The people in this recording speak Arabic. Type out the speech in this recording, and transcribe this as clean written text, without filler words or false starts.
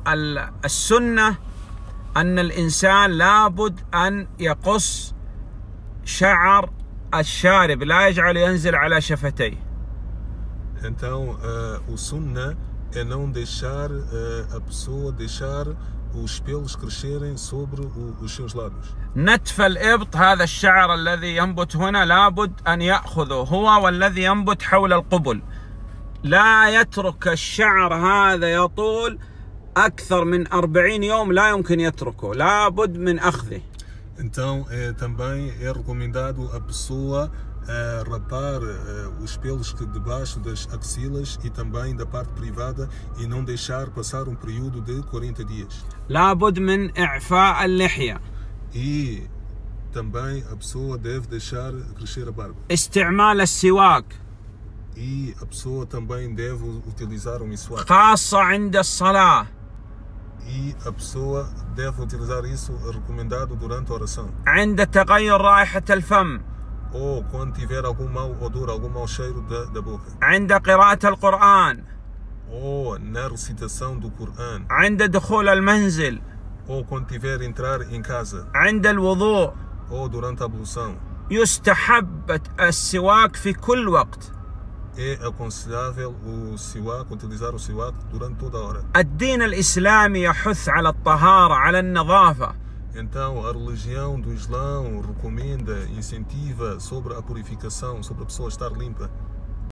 السنة أن الإنسان لابد أن يقص شعر الشارب، لا يجعل ينزل على شفتيه. Então, o sunnah é não deixar a pessoa deixar os pelos crescerem sobre os seus lábios. نتف الإبط، هذا الشعر الذي ينبت هنا لابد أن يأخذه هو والذي ينبت حول القبل، لا يترك الشعر هذا يطول أكثر من 40 يوم، لا يمكن يتركه، لابد من أخذه. Então, também é recomendado a pessoa rapar os pelos debaixo das axilas e também da parte privada e não deixar passar um período de 40 dias. لابد من إعفاء اللحية. E também a pessoa deve deixar crescer a barba. استعمال السواك. E a pessoa também deve utilizar o miswak. خاصة عند الصلاة. E a pessoa deve utilizar isso recomendado durante a oração. عند تغير رائحة الفم. Ou quando tiver algum mau odor, algum mau cheiro da boca. عند قراءة القرآن. Ou na recitação do Coran. عند دخول المنزل. Ou quando tiver entrar em casa. عند الوضوء. Ou durante a ablução. يستحب السواك في كل وقت. É aconselhável utilizar o siwak durante toda a hora. الدين الإسلامي يحث على الطهارة، على النظافة. Então, a religião do Islão recomenda, incentiva sobre a purificação, sobre a pessoa estar limpa.